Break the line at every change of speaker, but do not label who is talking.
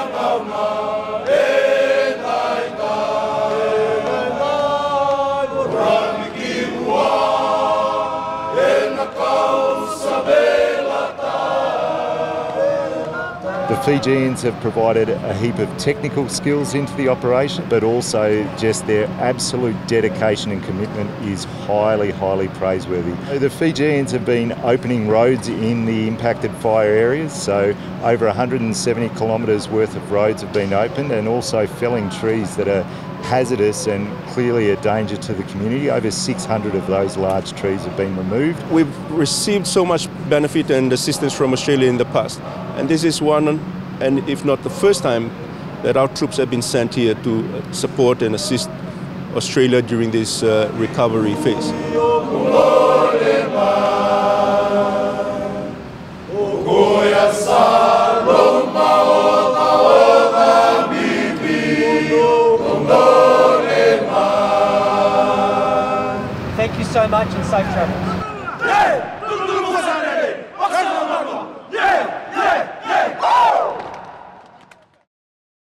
The Fijians have provided a heap of technical skills into the operation, but also just their absolute dedication and commitment is highly, highly praiseworthy. The Fijians have been opening roads in the impacted fire areas, so over 170 kilometres worth of roads have been opened, and also felling trees that are hazardous and clearly a danger to the community. Over 600 of those large trees have been removed.
We've received so much benefit and assistance from Australia in the past, and this is one, and if not the first time, that our troops have been sent here to support and assist Australia during this recovery phase.
Thank you so much and safe travels.